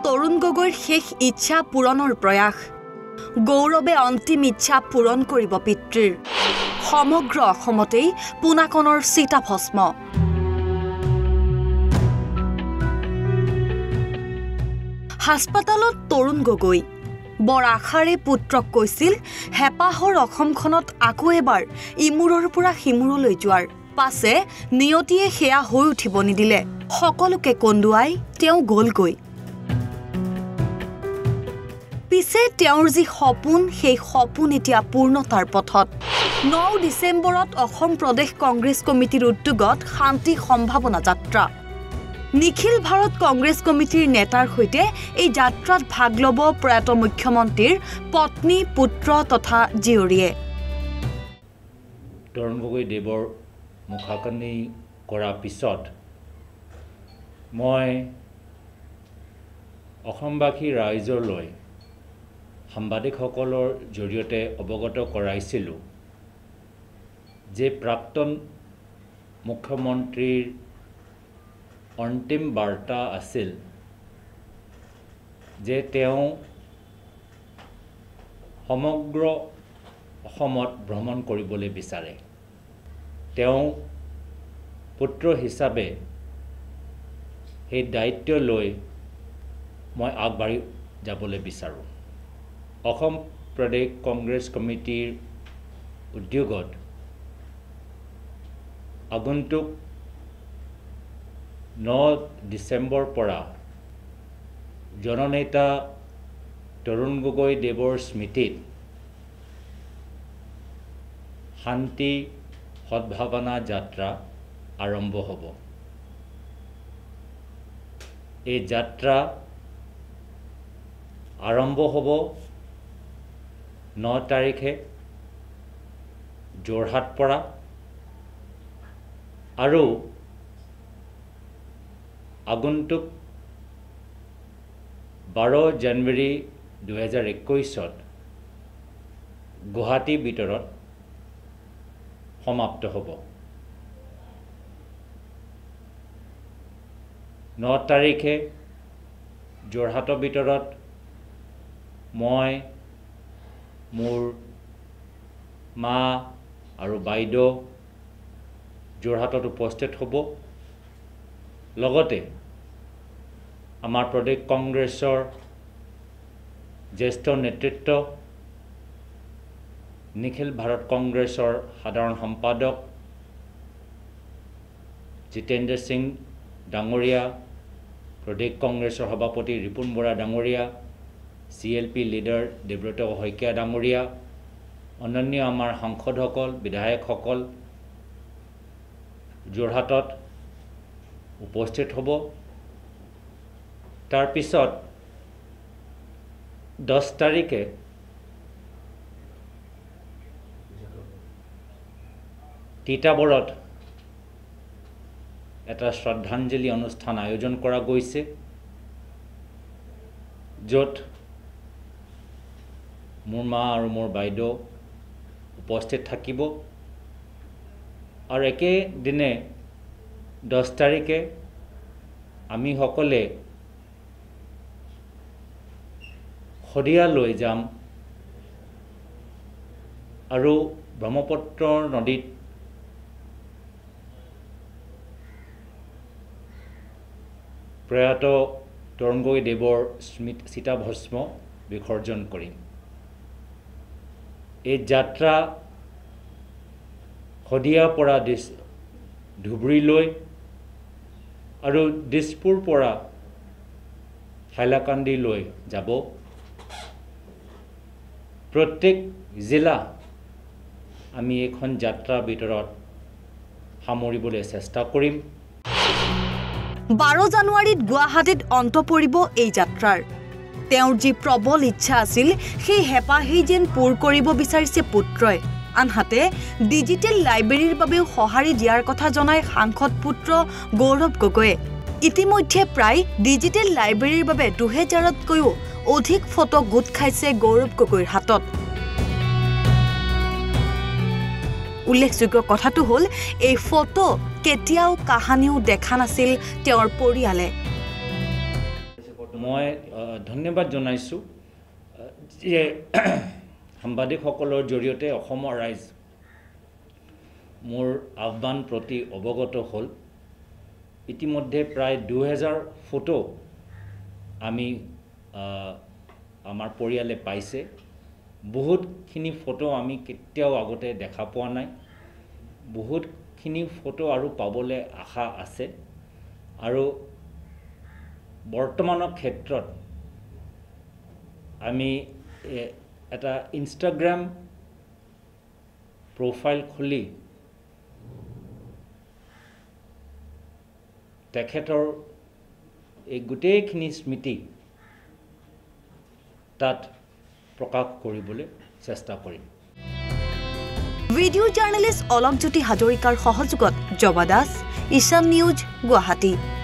তৰুণ গগৈৰ শেষ ইচ্ছা পূৰণৰ প্ৰয়াস গৌৰৱে অন্তিম ইচ্ছা পূৰণ কৰিব পিতৃৰ সমগ্ৰ অসমতেই পুনাকনৰ চিতাভস্ম হাস্পাতালত তৰুণ গগৈ বৰ আশাৰে পুত্ৰক কৈছিল হেপাহৰ অসমখনত আকৌ এবাৰ ইমূৰৰ পৰা সিমূৰলৈ যোৱাৰ পাছে নিয়তিয়ে সেয়া হৈ উঠিব নিদিলে সকলোকে কন্দুৱাই তেওঁ গলগৈ পিছে তেওঁৰ যি সপোন সেই সপোন এতিয়া পূৰ্ণতাৰ পথত 9 ডিচেম্বৰত অসম প্ৰদেশ কংগ্ৰেছ কমিটিৰ উদ্যোগত শান্তি সম্ভাৱনা যাত্ৰা নিখিল ভাৰত কংগ্ৰেছ কমিটিৰ নেতাৰ হৈতে এই যাত্ৰাত ভাগ ল'ব প্ৰয়াত মুখ্যমন্ত্ৰীৰ পত্নী পুত্ৰ তথা জীয়ৰীয়ে তৰুণ গগৈ দেৱৰ মুখাগ্নি কৰাৰ পিছত মই অসমবাসী ৰাইজলৈ সাংবাদিকসকলৰ জৰিয়তে অৱগত কৰাইছিলোঁ যে প্ৰাক্তন মুখ্যমন্ত্ৰীৰ অন্তিম বাৰ্তা আছিল যে তেওঁ সমগ্ৰ অসমত ভ্ৰমণ কৰিবলৈ বিচাৰে তেওঁ পুত্ৰ হিচাপে সেই দায়িত্ব লৈ মই আগবাঢ়ি যাবলৈ বিচাৰোঁ অসম প্ৰদেশ কংগ্ৰেছ কমিটিৰ উদ্যোগত আগন্তুক 9 ডিচেম্বৰ পৰা জননেতা তৰুণ গগৈ দেৱৰ স্মৃতিত শান্তি সদ্ভাৱনা যাত্ৰা আৰম্ভ হ'ব এই যাত্ৰা আৰম্ভ হ'ব 9 তাৰিখে যোৰহাট পৰা আৰু আগন্তুক 12 জানুৱাৰী 2021 গুৱাহাটীৰ ভিতৰত সমাপ্ত হ'ব 9 তাৰিখে যোৰহাটৰ ভিতৰত মই মোৰ মা আৰু বাইদেউ যোৰহাটত উপস্থিত হ'ব লগতে আমাৰ প্ৰদেশ কংগ্ৰেছৰ জ্যেষ্ঠ নেতৃত্ব নিখিল ভাৰত কংগ্ৰেছৰ সাধাৰণ সম্পাদক জিতেন্দ্ৰ সিং ডাঙৰীয়া প্ৰদেশ কংগ্ৰেছৰ সভাপতি ৰিপুন বৰা ডাঙৰীয়া CLP লিডাৰ দেৱব্ৰত শইকীয়া ডাঙৰীয়া অন্যান্য আমাৰ সাংসদসকল বিধায়কসকল যোৰহাটত উপস্থিত হ'ব তাৰ পিছত 10 তাৰিখে তিতাবৰত এটা শ্ৰদ্ধাঞ্জলি অনুষ্ঠান আয়োজন কৰা গৈছে য'ত মোৰ মা আৰু মোৰ বাইদেউ উপস্থিত থাকিব আৰু একে দিনে 10 তাৰিখে আমি সকলে শদিয়ালৈ যাম আৰু ব্ৰহ্মপুত্ৰ নদীত প্ৰয়াত তৰুণ গগৈ দেৱৰ চিতাভস্ম বিসৰ্জন কৰিম এই যাত্ৰা শদিয়াৰ পৰা ধুবুৰীলৈ আৰু দিছপুৰ পৰা হাইলাকান্দিলৈ যাব প্ৰত্যেক জিলা আমি এখন যাত্ৰাৰ ভিতৰত সামৰিবলৈ চেষ্টা কৰিম 12 জানুৱাৰীত গুৱাহাটীত অন্ত পৰিব এই যাত্ৰাৰ তেওঁৰ যি প্ৰবল ইচ্ছা আছিল সেই হেপাহি যেন পূৰ কৰিব বিচাৰিছে পুত্ৰই আনহাতে ডিজিটেল লাইব্ৰেৰীৰ বাবেও সহাৰি দিয়াৰ কথা জনাই সাংসদ পুত্ৰ গৌৰৱ গগৈয়ে ইতিমধ্যে প্ৰায় ডিজিটেল লাইব্ৰেৰীৰ বাবে 2000তকৈও অধিক ফটো গোট খাইছে গৌৰৱ গগৈৰ হাতত উল্লেখযোগ্য কথাটো হ'ল এই ফটো কেতিয়াও কাহানিও দেখা নাছিল তেওঁৰ পৰিয়ালে মই ধন্যবাদ জনাইছোঁ যে সাংবাদিকসকলৰ জৰিয়তে অসমৰ ৰাইজ মোৰ আহ্বান প্ৰতি অৱগত হ'ল। ইতিমধ্যে প্ৰায় 2000 ফটো আমি আমাৰ পৰিয়ালে পাইছে। বহুতখিনি ফটো আমি কেতিয়াও আগতে দেখা পোৱা নাই। বহুতখিনি ফটো আৰু পাবলৈ আশা আছে। আৰু বৰ্তমানৰ ক্ষেত্ৰত আমি এটা ইনষ্টাগ্ৰাম প্ৰফাইল খুলি তেখেতৰ এই গোটেইখিনি স্মৃতি তাত প্ৰকাশ কৰিবলৈ চেষ্টা কৰিম। ভিডিঅ' জাৰ্নেলিষ্ট অলকজ্যোতি হাজৰিকাৰ সহযোগত জবা দাস, ঈশান নিউজ, গুৱাহাটী।